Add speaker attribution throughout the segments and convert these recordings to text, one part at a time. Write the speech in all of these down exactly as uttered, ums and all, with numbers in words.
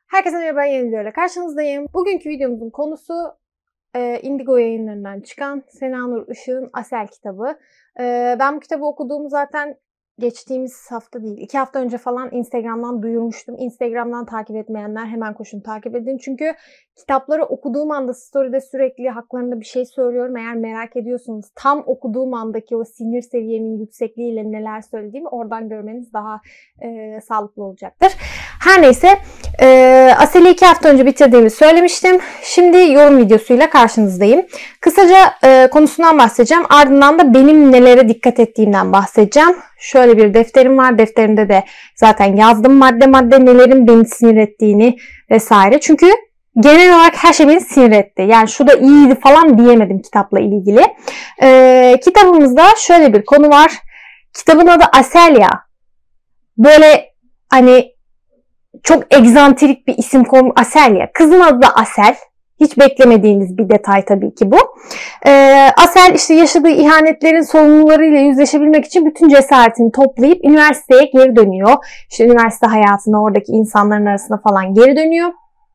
Speaker 1: Herkese merhaba, yeni videoyla karşınızdayım. Bugünkü videomuzun konusu e, Indigo yayınlarından çıkan Senanur Işık'ın Asel kitabı. E, ben bu kitabı okuduğumu zaten geçtiğimiz hafta değil, iki hafta önce falan Instagram'dan duyurmuştum. Instagram'dan takip etmeyenler hemen koşun takip edin. Çünkü kitapları okuduğum anda story'de sürekli haklarında bir şey söylüyorum. Eğer merak ediyorsanız tam okuduğum andaki o sinir seviyemin yüksekliğiyle neler söylediğimi oradan görmeniz daha e, sağlıklı olacaktır. Her neyse, e, Asel'i iki hafta önce bitirdiğimi söylemiştim. Şimdi yorum videosuyla karşınızdayım. Kısaca e, konusundan bahsedeceğim. Ardından da benim nelere dikkat ettiğimden bahsedeceğim. Şöyle bir defterim var. Defterimde de zaten yazdım madde madde nelerin beni sinir ettiğini vesaire. Çünkü genel olarak her şey beni sinir etti. Yani şu da iyiydi falan diyemedim kitapla ilgili. E, kitabımızda şöyle bir konu var. Kitabın adı Asel ya. Böyle hani çok egzantrik bir isim koymuş. Asel ya. Kızın adı da Asel. Hiç beklemediğiniz bir detay tabii ki bu. Ee, Asel işte yaşadığı ihanetlerin sorumlularıyla yüzleşebilmek için bütün cesaretini toplayıp üniversiteye geri dönüyor. İşte üniversite hayatına, oradaki insanların arasına falan geri dönüyor.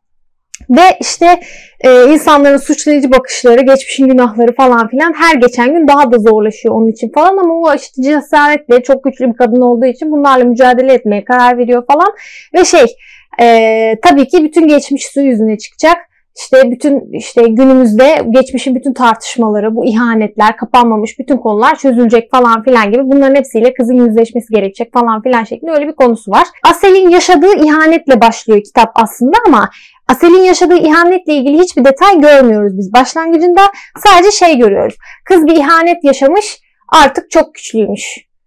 Speaker 1: Ve işte e, insanların suçlayıcı bakışları, geçmişin günahları falan filan her geçen gün daha da zorlaşıyor onun için falan. Ama o işte cesaretle, çok güçlü bir kadın olduğu için bunlarla mücadele etmeye karar veriyor falan. Ve şey e, tabii ki bütün geçmiş su yüzüne çıkacak. İşte bütün işte günümüzde geçmişin bütün tartışmaları, bu ihanetler, kapanmamış bütün konular çözülecek falan filan gibi, bunların hepsiyle kızın yüzleşmesi gerekecek falan filan şeklinde öyle bir konusu var. Asel'in yaşadığı ihanetle başlıyor kitap aslında ama Asel'in yaşadığı ihanetle ilgili hiçbir detay görmüyoruz biz başlangıcında. Sadece şey görüyoruz. Kız bir ihanet yaşamış, artık çok güçlüymüş.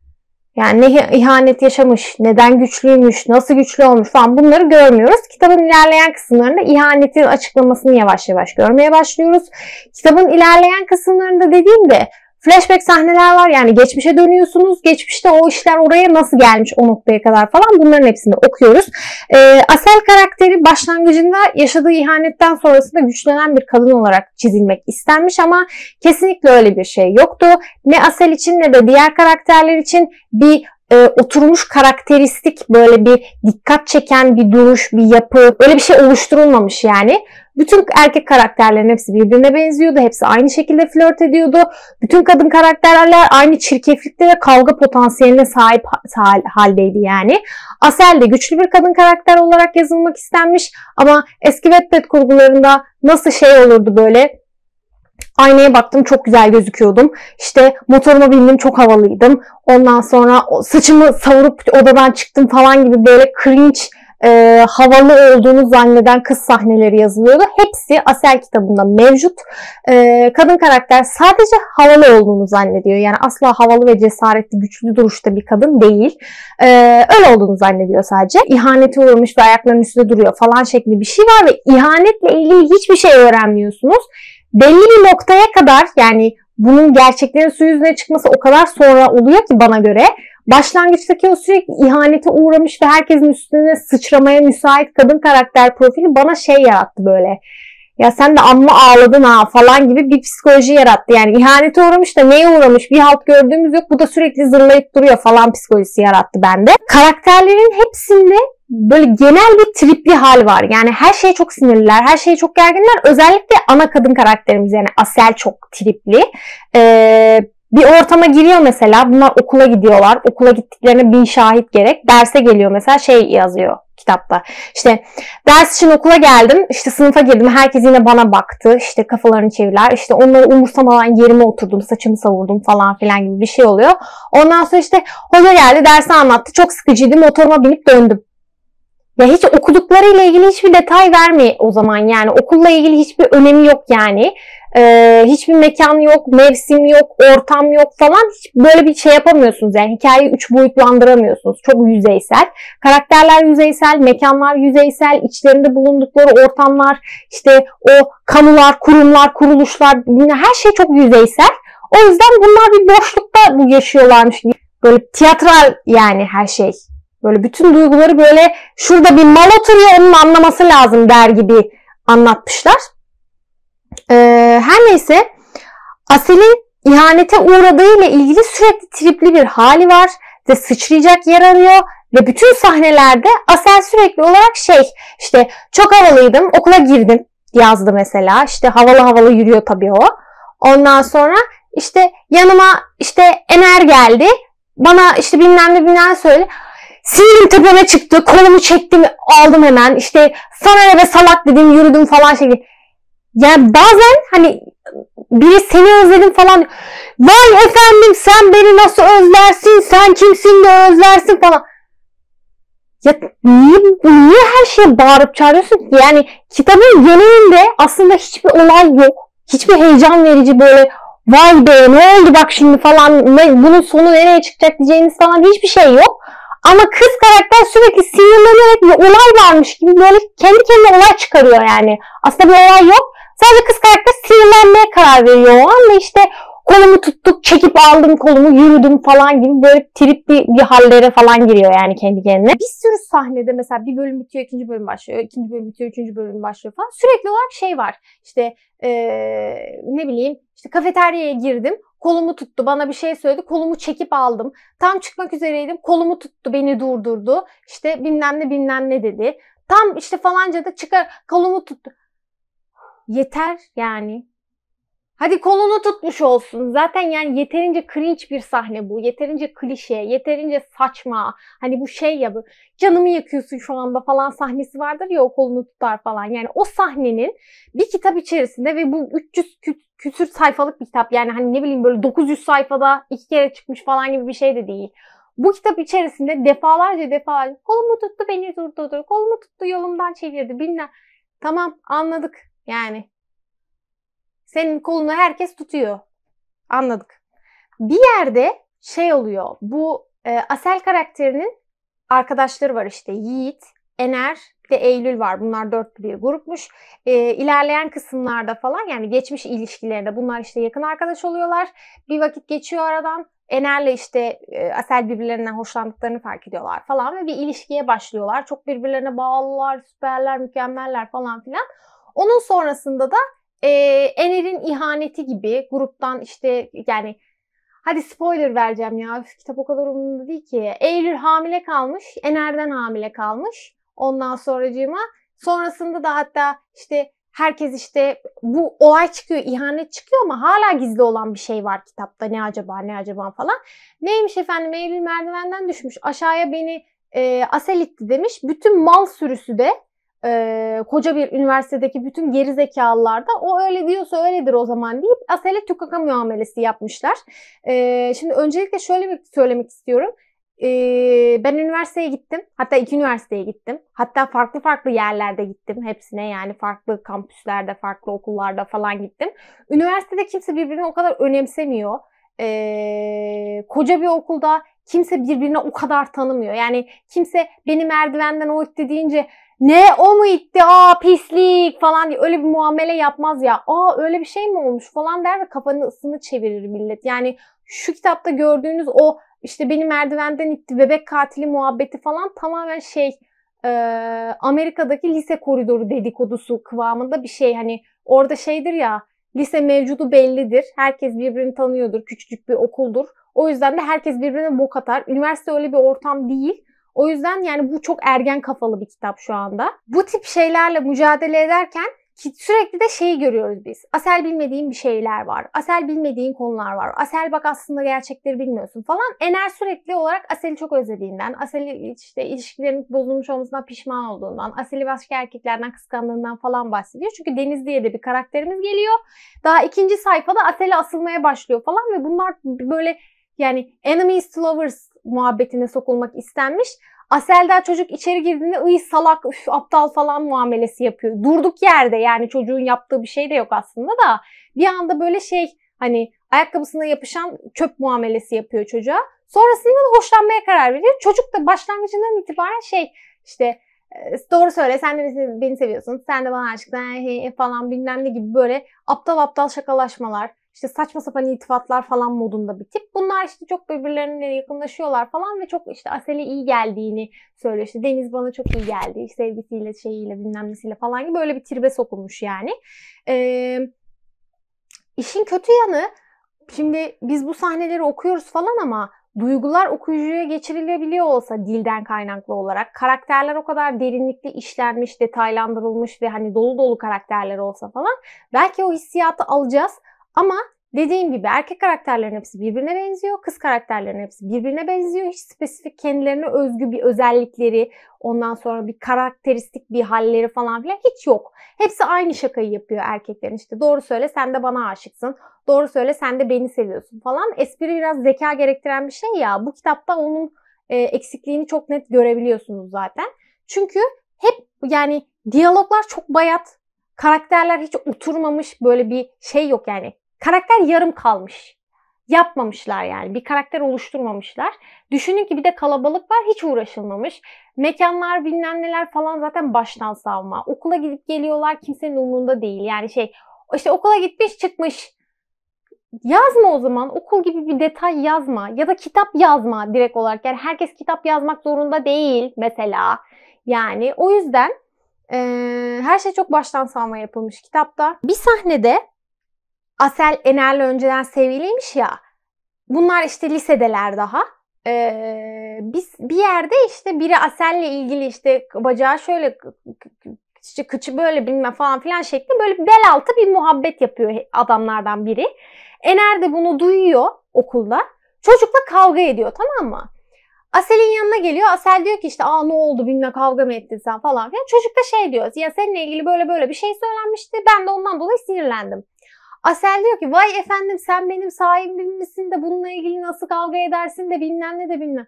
Speaker 1: Yani ne ihanet yaşamış, neden güçlüymüş, nasıl güçlü olmuş falan, bunları görmüyoruz. Kitabın ilerleyen kısımlarında ihanetin açıklamasını yavaş yavaş görmeye başlıyoruz. Kitabın ilerleyen kısımlarında dediğimde flashback sahneler var. Yani geçmişe dönüyorsunuz. Geçmişte o işler oraya nasıl gelmiş, o noktaya kadar falan, bunların hepsini okuyoruz. Ee, Asel karakteri başlangıcında yaşadığı ihanetten sonrasında güçlenen bir kadın olarak çizilmek istenmiş ama kesinlikle öyle bir şey yoktu. Ne Asel için ne de diğer karakterler için bir e, oturmuş karakteristik, böyle bir dikkat çeken bir duruş, bir yapı, öyle bir şey oluşturulmamış yani. Bütün erkek karakterlerin hepsi birbirine benziyordu. Hepsi aynı şekilde flört ediyordu. Bütün kadın karakterler aynı çirkeflikte ve kavga potansiyeline sahip haldeydi yani. Asel de güçlü bir kadın karakter olarak yazılmak istenmiş. Ama eski Wattpad kurgularında nasıl şey olurdu böyle? Aynaya baktım, çok güzel gözüküyordum. İşte motoruma bindim, çok havalıydım. Ondan sonra saçımı savurup odadan çıktım falan gibi böyle cringe, E, havalı olduğunu zanneden kız sahneleri yazılıyordu. Hepsi Asel kitabında mevcut. E, kadın karakter sadece havalı olduğunu zannediyor. Yani asla havalı ve cesaretli, güçlü duruşta bir kadın değil. E, öyle olduğunu zannediyor sadece. İhanete uğramış ve ayaklarının üstünde duruyor falan şeklinde bir şey var ve ihanetle ilgili hiçbir şey öğrenmiyorsunuz. Belli bir noktaya kadar, yani bunun gerçeklerin su yüzüne çıkması o kadar sonra oluyor ki bana göre. Başlangıçtaki o sürekli ihanete uğramış ve herkesin üstüne sıçramaya müsait kadın karakter profili bana şey yarattı böyle. Ya sen de amma ağladın ha falan gibi bir psikoloji yarattı. Yani ihanete uğramış da neye uğramış, bir halt gördüğümüz yok, bu da sürekli zırlayıp duruyor falan psikolojisi yarattı bende. Karakterlerin hepsinde böyle genel bir tripli hal var. Yani her şeye çok sinirliler, her şeye çok gerginler. Özellikle ana kadın karakterimiz yani Asel çok tripli. Ee, Bir ortama giriyor mesela, bunlar okula gidiyorlar. Okula gittiklerine bin şahit gerek. Derse geliyor mesela, şey yazıyor kitapta. İşte ders için okula geldim, işte sınıfa girdim, herkes yine bana baktı, işte kafalarını çevirler, işte onları umursamadan yerime oturdum, saçımı savurdum falan filan gibi bir şey oluyor. Ondan sonra işte hoca geldi, dersi anlattı, çok sıkıcıydı, motoruma binip döndüm. Ya hiç okuduklarıyla ilgili hiçbir detay vermiyor o zaman yani. Okulla ilgili hiçbir önemi yok yani. Ee, hiçbir mekan yok, mevsim yok, ortam yok falan. Hiç böyle bir şey yapamıyorsunuz yani. Hikayeyi üç boyutlandıramıyorsunuz. Çok yüzeysel. Karakterler yüzeysel, mekanlar yüzeysel, içlerinde bulundukları ortamlar, işte o kamular, kurumlar, kuruluşlar, her şey çok yüzeysel. O yüzden bunlar bir boşlukta bu yaşıyorlarmış. Böyle tiyatral yani her şey. Böyle bütün duyguları böyle şurada bir mal oturuyor, onun anlaması lazım der gibi anlatmışlar. Ee, her neyse, Asel'in ihanete uğradığıyla ilgili sürekli tripli bir hali var ve sıçrayacak yer arıyor Ve bütün sahnelerde Asel sürekli olarak şey işte çok havalıydım, okula girdim yazdı mesela. İşte havalı havalı yürüyor tabii o. Ondan sonra işte yanıma işte Ener geldi. Bana işte bilmem ne bilmem ne söyledi. Sinirim tepeme çıktı. Kolumu çektim, aldım hemen. İşte sana ne be salak dedim, yürüdüm falan şey. Yani bazen hani biri seni özledim falan. Vay efendim sen beni nasıl özlersin? Sen kimsin de özlersin falan. Ya niye, niye her şeye bağırıp çağırıyorsun ki? Yani kitabın genelinde aslında hiçbir olay yok. Hiçbir heyecan verici böyle vay be ne oldu bak şimdi falan, ne, bunun sonu nereye çıkacak diyeceğiniz falan hiçbir şey yok. Ama kız karakter sürekli sinirlenerek bir olay varmış gibi böyle kendi kendine olay çıkarıyor yani. Aslında bir olay yok. Sadece kız karakter sinirlenmeye karar veriyor o an ve işte kolumu tuttuk, çekip aldım kolumu, yürüdüm falan gibi böyle trip bir, bir hallere falan giriyor yani kendi kendine. Bir sürü sahnede mesela bir bölüm bitiyor, ikinci bölüm başlıyor, ikinci bölüm bitiyor, üçüncü bölüm başlıyor falan. Sürekli olarak şey var. İşte ee, ne bileyim işte kafeteryaya girdim, kolumu tuttu, bana bir şey söyledi, kolumu çekip aldım. Tam çıkmak üzereydim, kolumu tuttu, beni durdurdu. İşte bilmem ne bilmem ne dedi. Tam işte falanca da çıkar, kolumu tuttu. Yeter yani. Hadi kolunu tutmuş olsun. Zaten yani yeterince cringe bir sahne bu. Yeterince klişe, yeterince saçma. Hani bu şey ya bu canımı yakıyorsun şu anda falan sahnesi vardır ya, o kolunu tutar falan. Yani o sahnenin bir kitap içerisinde ve bu üç yüz kü- küsür sayfalık bir kitap. Yani hani ne bileyim böyle dokuz yüz sayfada iki kere çıkmış falan gibi bir şey de değil. Bu kitap içerisinde defalarca defalarca kolumu tuttu beni durdurdu. Kolumu tuttu yolumdan çevirdi bilmem. Tamam anladık yani. Senin kolunu herkes tutuyor. Anladık. Bir yerde şey oluyor. Bu e, Asel karakterinin arkadaşları var işte. Yiğit, Ener, bir de Eylül var. Bunlar dörtlü bir grupmuş. E, ilerleyen kısımlarda falan yani geçmiş ilişkilerinde bunlar işte yakın arkadaş oluyorlar. Bir vakit geçiyor aradan. Ener'le işte e, Asel birbirlerinden hoşlandıklarını fark ediyorlar falan ve bir ilişkiye başlıyorlar. Çok birbirlerine bağlılar, süperler, mükemmeller falan filan. Onun sonrasında da Ee, Ener'in ihaneti gibi gruptan işte yani hadi spoiler vereceğim ya, üf, kitap o kadar umurumda değil ki. Eylül hamile kalmış, Ener'den hamile kalmış. Ondan sonracığıma sonrasında da hatta işte herkes işte bu olay çıkıyor, ihanet çıkıyor ama hala gizli olan bir şey var kitapta. Ne acaba ne acaba falan. Neymiş efendim, Eylül merdivenden düşmüş aşağıya, beni e, Asel itti demiş. Bütün mal sürüsü de Ee, koca bir üniversitedeki bütün geri zekalılar da o öyle diyorsa öyledir o zaman deyip Asel'e tükaka muamelesi yapmışlar. Ee, şimdi öncelikle şöyle bir söylemek istiyorum. Ee, ben üniversiteye gittim. Hatta iki üniversiteye gittim. Hatta farklı farklı yerlerde gittim. Hepsine yani farklı kampüslerde, farklı okullarda falan gittim. Üniversitede kimse birbirini o kadar önemsemiyor. Ee, koca bir okulda kimse birbirini o kadar tanımıyor. Yani kimse beni merdivenden o itti deyince ne o mu itti, aa pislik falan diye öyle bir muamele yapmaz ya. Aa öyle bir şey mi olmuş falan der ve kafasını çevirir millet. Yani şu kitapta gördüğünüz o işte beni merdivenden itti, bebek katili muhabbeti falan tamamen şey e, Amerika'daki lise koridoru dedikodusu kıvamında bir şey. Hani orada şeydir ya, lise mevcudu bellidir. Herkes birbirini tanıyordur. Küçücük bir okuldur. O yüzden de herkes birbirine bok atar. Üniversite öyle bir ortam değil. O yüzden yani bu çok ergen kafalı bir kitap şu anda. Bu tip şeylerle mücadele ederken sürekli de şeyi görüyoruz biz. Asel bilmediğin bir şeyler var. Asel bilmediğin konular var. Asel bak aslında gerçekleri bilmiyorsun falan. Ener sürekli olarak Asel'i çok özlediğinden, Asel'i işte ilişkilerinin bozulmuş olmasından pişman olduğundan, Asel'i başka erkeklerden kıskandığından falan bahsediyor. Çünkü Deniz diye de bir karakterimiz geliyor. Daha ikinci sayfada Asel'e asılmaya başlıyor falan ve bunlar böyle yani enemies to lovers muhabbetine sokulmak istenmiş. Asel daha çocuk içeri girdiğinde ıy salak, üf, aptal falan muamelesi yapıyor. Durduk yerde yani çocuğun yaptığı bir şey de yok aslında da. Bir anda böyle şey hani ayakkabısına yapışan çöp muamelesi yapıyor çocuğa. Sonrasında da hoşlanmaya karar veriyor. Çocuk da başlangıcından itibaren şey işte doğru söyle sen de beni seviyorsun, sen de bana aşıksın falan bilmem ne gibi böyle aptal aptal şakalaşmalar. İşte saçma sapan iltifatlar falan modunda bir tip. Bunlar işte çok birbirlerine yakınlaşıyorlar falan ve çok işte Asel'e iyi geldiğini söylüyor. İşte Deniz bana çok iyi geldi. Sevgisiyle, şeyiyle, bilmem nesiyle falan gibi böyle bir tribe sokulmuş yani. Ee, işin kötü yanı, şimdi biz bu sahneleri okuyoruz falan ama duygular okuyucuya geçirilebiliyor olsa dilden kaynaklı olarak, karakterler o kadar derinlikli işlenmiş, detaylandırılmış ve hani dolu dolu karakterler olsa falan belki o hissiyatı alacağız. Ama dediğim gibi erkek karakterlerin hepsi birbirine benziyor, kız karakterlerin hepsi birbirine benziyor. Hiç spesifik kendilerine özgü bir özellikleri, ondan sonra bir karakteristik bir halleri falan filan hiç yok. Hepsi aynı şakayı yapıyor erkeklerin. İşte doğru söyle sen de bana aşıksın, doğru söyle sen de beni seviyorsun falan. Espri biraz zeka gerektiren bir şey ya. Bu kitapta onun e, eksikliğini çok net görebiliyorsunuz zaten. Çünkü hep yani diyaloglar çok bayat, karakterler hiç oturmamış, böyle bir şey yok yani. Karakter yarım kalmış. Yapmamışlar yani. Bir karakter oluşturmamışlar. Düşünün ki bir de kalabalık var. Hiç uğraşılmamış. Mekanlar bilmem neler falan zaten baştan savma. Okula gidip geliyorlar. Kimsenin umurunda değil. Yani şey işte okula gitmiş çıkmış. Yazma o zaman. Okul gibi bir detay yazma. Ya da kitap yazma direkt olarak. Yani herkes kitap yazmak zorunda değil mesela. Yani o yüzden e, her şey çok baştan savma yapılmış kitapta. Bir sahnede Asel Ener'le önceden sevgiliymiş ya. Bunlar işte lisedeler daha. Ee, biz bir yerde işte biri Asel'le ilgili işte bacağı şöyle işte kıçı böyle bilmem falan filan şeklinde böyle bel altı bir muhabbet yapıyor adamlardan biri. Ener de bunu duyuyor okulda. Çocukla kavga ediyor, tamam mı? Asel'in yanına geliyor. Asel diyor ki işte aa ne oldu bilmem kavga mı ettin sen falan filan. Çocuk da şey diyor ya seninle ilgili böyle böyle bir şey söylenmişti. Ben de ondan dolayı sinirlendim. Asel diyor ki vay efendim sen benim sahibim misin de bununla ilgili nasıl kavga edersin de bilmem ne de bilmem.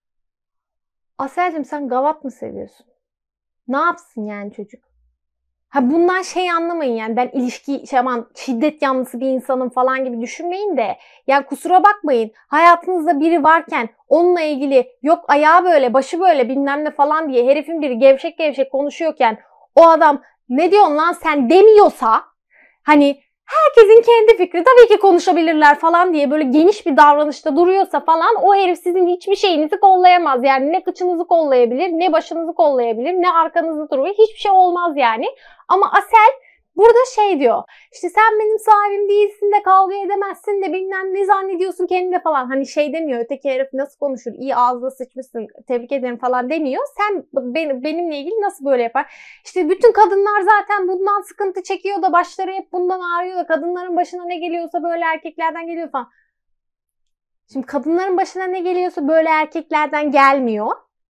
Speaker 1: Asel'cim sen gavat mı seviyorsun? Ne yapsın yani çocuk? Ha bundan şey anlamayın yani ben ilişki şey aman şiddet yanlısı bir insanım falan gibi düşünmeyin de yani kusura bakmayın hayatınızda biri varken onunla ilgili yok ayağı böyle başı böyle bilmem ne falan diye herifin biri gevşek gevşek konuşuyorken o adam ne diyorsun lan sen demiyorsa hani herkesin kendi fikri tabii ki konuşabilirler falan diye böyle geniş bir davranışta duruyorsa falan o herif sizin hiçbir şeyinizi kollayamaz. Yani ne kıçınızı kollayabilir, ne başınızı kollayabilir, ne arkanızı duruyor. Hiçbir şey olmaz yani. Ama Asel burada şey diyor. İşte sen benim sahibim değilsin de kavga edemezsin de bilmem ne zannediyorsun kendine falan. Hani şey demiyor öteki herif nasıl konuşur, iyi ağzına sıçmışsın, tebrik ederim falan demiyor. Sen benim, benimle ilgili nasıl böyle yapar? İşte bütün kadınlar zaten bundan sıkıntı çekiyor da başları hep bundan ağrıyor da kadınların başına ne geliyorsa böyle erkeklerden geliyor falan. Şimdi kadınların başına ne geliyorsa böyle erkeklerden gelmiyor.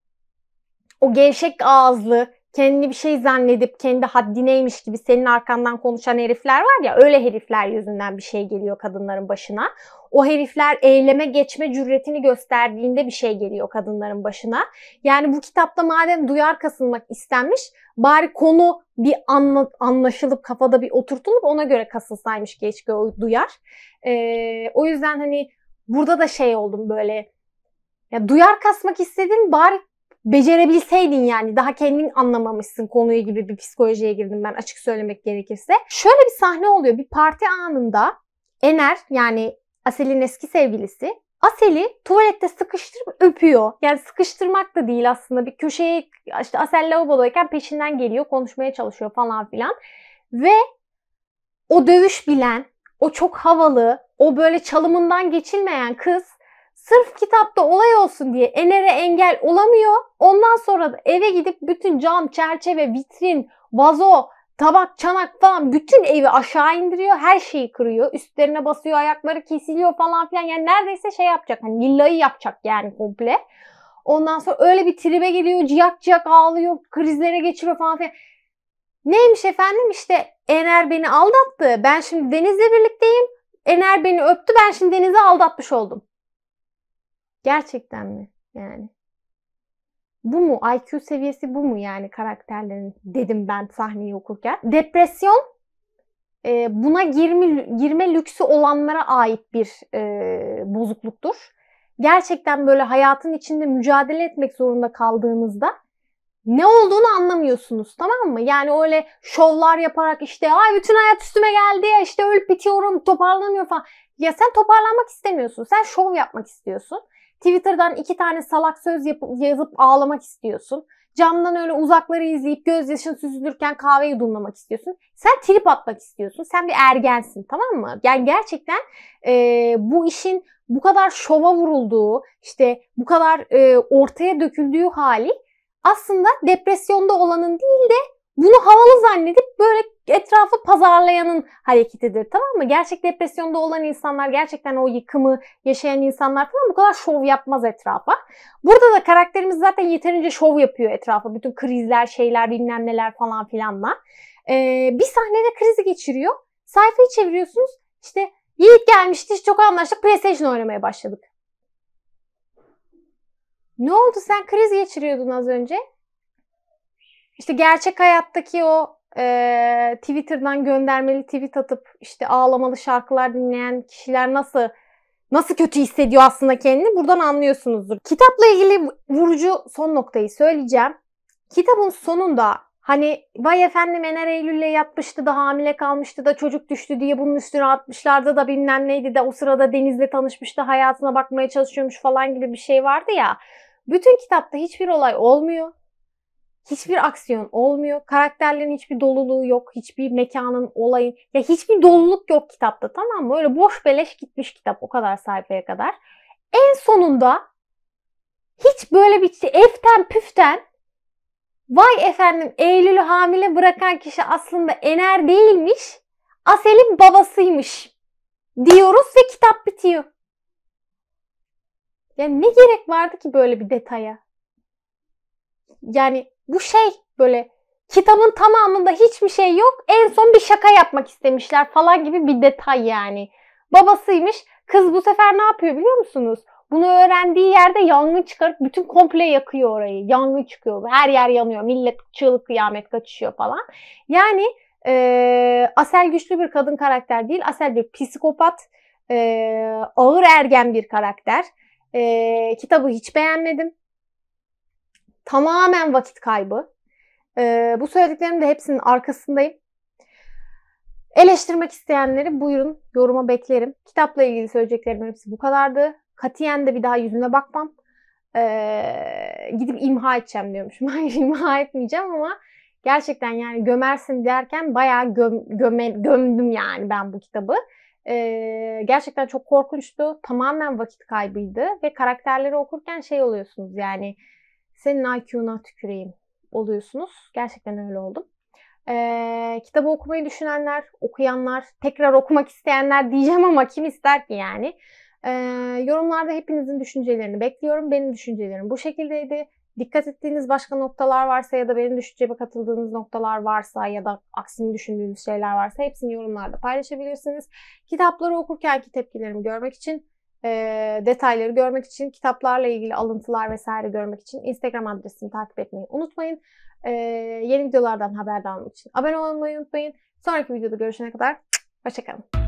Speaker 1: O gevşek ağızlı, kendini bir şey zannedip kendi haddineymiş gibi senin arkandan konuşan herifler var ya, öyle herifler yüzünden bir şey geliyor kadınların başına. O herifler eyleme geçme cüretini gösterdiğinde bir şey geliyor kadınların başına. Yani bu kitapta madem duyar kasılmak istenmiş, bari konu bir anla, anlaşılıp kafada bir oturtulup ona göre kasılsaymış keşke o duyar. Ee, o yüzden hani burada da şey oldum böyle, ya duyar kasmak istedin bari becerebilseydin yani. Daha kendin anlamamışsın konuyu gibi bir psikolojiye girdim ben açık söylemek gerekirse. Şöyle bir sahne oluyor. Bir parti anında Ener yani Asel'in eski sevgilisi Asel'i tuvalette sıkıştırıp öpüyor. Yani sıkıştırmak da değil aslında. Bir köşeye işte Asel lavabodayken peşinden geliyor, konuşmaya çalışıyor falan filan. Ve o dövüş bilen, o çok havalı, o böyle çalımından geçilmeyen kız sırf kitapta olay olsun diye Ener'e engel olamıyor. Ondan sonra da eve gidip bütün cam, çerçeve, vitrin, vazo, tabak, çanak falan bütün evi aşağı indiriyor. Her şeyi kırıyor. Üstlerine basıyor, ayakları kesiliyor falan filan. Yani neredeyse şey yapacak. Hani villayı yapacak yani komple. Ondan sonra öyle bir tribe geliyor. Ciyak ciyak ağlıyor. Krizlere geçiriyor falan filan. Neymiş efendim işte Ener beni aldattı. Ben şimdi Deniz'le birlikteyim. Ener beni öptü. Ben şimdi Deniz'i aldatmış oldum. Gerçekten mi? Yani. Bu mu? I Q seviyesi bu mu yani karakterlerin dedim ben sahneyi okurken. Depresyon e, buna girme, girme lüksü olanlara ait bir e, bozukluktur. Gerçekten böyle hayatın içinde mücadele etmek zorunda kaldığınızda ne olduğunu anlamıyorsunuz, tamam mı? Yani öyle şovlar yaparak işte ay bütün hayat üstüme geldi ya işte ölüp bitiyorum toparlanamıyorum falan. Ya sen toparlanmak istemiyorsun. Sen şov yapmak istiyorsun. Twitter'dan iki tane salak söz yapıp, yazıp ağlamak istiyorsun. camdan öyle uzakları izleyip gözyaşın süzülürken kahve yudumlamak istiyorsun. Sen trip atmak istiyorsun. Sen bir ergensin, tamam mı? Yani gerçekten e, bu işin bu kadar şova vurulduğu, işte bu kadar e, ortaya döküldüğü hali aslında depresyonda olanın değil de bunu havalı zannedip böyle etrafı pazarlayanın hareketidir, tamam mı? Gerçek depresyonda olan insanlar, gerçekten o yıkımı yaşayan insanlar falan bu kadar şov yapmaz etrafa. Burada da karakterimiz zaten yeterince şov yapıyor etrafa. Bütün krizler, şeyler, bilmem neler falan filanla. Ee, bir sahnede krizi geçiriyor. Sayfayı çeviriyorsunuz. İşte Yiğit gelmişti, çok anlaştık, PlayStation oynamaya başladık. Ne oldu? Sen kriz geçiriyordun az önce. İşte gerçek hayattaki o e, Twitter'dan göndermeli tweet atıp işte ağlamalı şarkılar dinleyen kişiler nasıl nasıl kötü hissediyor aslında kendini, buradan anlıyorsunuzdur. Kitapla ilgili vurucu son noktayı söyleyeceğim. Kitabın sonunda hani vay efendim Ener Eylül'le yatmıştı da hamile kalmıştı da çocuk düştü diye bunun üstüne atmışlardı da bilmem neydi de o sırada Deniz'le tanışmıştı, hayatına bakmaya çalışıyormuş falan gibi bir şey vardı ya. Bütün kitapta hiçbir olay olmuyor. Hiçbir aksiyon olmuyor. Karakterlerin hiçbir doluluğu yok. Hiçbir mekanın, olayın. Ya hiçbir doluluk yok kitapta, tamam mı? Öyle boş beleş gitmiş kitap o kadar sayfaya kadar. En sonunda hiç böyle bir şey, eften püften vay efendim Eylül'ü hamile bırakan kişi aslında Ener değilmiş, Asel'in babasıymış diyoruz ve kitap bitiyor. Yani ne gerek vardı ki böyle bir detaya? Yani bu şey böyle kitabın tamamında hiçbir şey yok. En son bir şaka yapmak istemişler falan gibi bir detay yani. Babasıymış. Kız bu sefer ne yapıyor biliyor musunuz? Bunu öğrendiği yerde yangın çıkarıp bütün komple yakıyor orayı. Yangın çıkıyor. Her yer yanıyor. Millet çığlık kıyamet kaçışıyor falan. Yani e, Asel güçlü bir kadın karakter değil. Asel bir psikopat, e, ağır ergen bir karakter. E, kitabı hiç beğenmedim. Tamamen vakit kaybı. Ee, bu söylediklerimin de hepsinin arkasındayım. Eleştirmek isteyenleri buyurun, yoruma beklerim. Kitapla ilgili söyleyeceklerimin hepsi bu kadardı. Katiyen de bir daha yüzüne bakmam. Ee, gidip imha edeceğim diyormuşum. Hayır, imha etmeyeceğim ama gerçekten yani gömersin derken bayağı göm, göme, gömdüm yani ben bu kitabı. Ee, gerçekten çok korkunçtu. Tamamen vakit kaybıydı ve karakterleri okurken şey oluyorsunuz yani senin I Q'na tüküreyim oluyorsunuz. Gerçekten öyle oldum. Ee, kitabı okumayı düşünenler, okuyanlar, tekrar okumak isteyenler diyeceğim ama kim ister ki yani. Ee, yorumlarda hepinizin düşüncelerini bekliyorum. Benim düşüncelerim bu şekildeydi. Dikkat ettiğiniz başka noktalar varsa ya da benim düşünceme katıldığınız noktalar varsa ya da aksini düşündüğünüz şeyler varsa hepsini yorumlarda paylaşabilirsiniz. Kitapları okurkenki tepkilerimi görmek için, e, detayları görmek için, kitaplarla ilgili alıntılar vesaire görmek için Instagram adresini takip etmeyi unutmayın. E, yeni videolardan haberdar olmak için abone olmayı unutmayın. Sonraki videoda görüşene kadar hoşça kalın.